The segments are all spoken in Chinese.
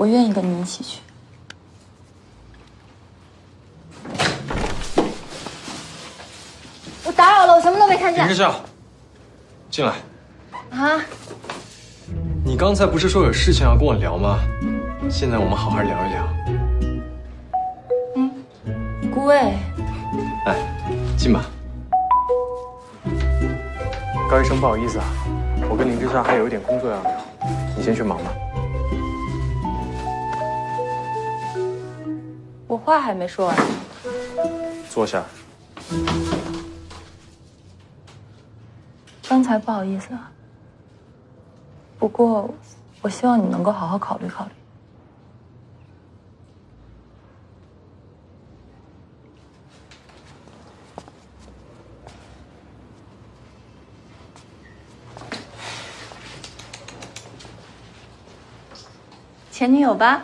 愿意跟你一起去。我打扰了，我什么都没看见。 林之夏，进来。 啊？ 你刚才不是说有事情要跟我聊吗？现在我们好好聊一聊。 顾魏， 来，进吧。高医生，不好意思啊，我跟林之夏还有一点工作要聊，你先去忙吧。 我话还没说完。 坐下。 刚才不好意思啊，不过我希望你能够好好考虑考虑。前女友吧？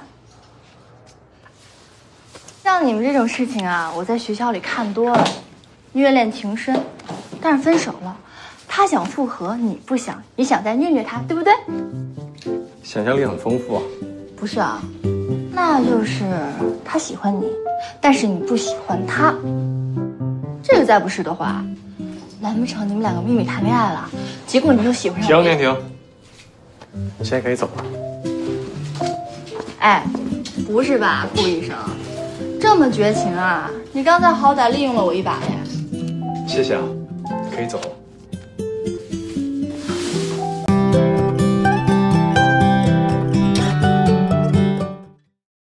像你们这种事情啊，我在学校里看多了，虐恋情深，但是分手了，他想复合，你不想，你想再虐虐他，对不对？ 想象力很丰富啊。 不是啊，那就是他喜欢你，但是你不喜欢他。这个再不是的话，难不成你们两个秘密谈恋爱了，结果你又喜欢上我？ 停！你现在可以走了。 哎，不是吧，顾医生，这么绝情啊？你刚才好歹利用了我一把呀。 谢谢啊，可以走了。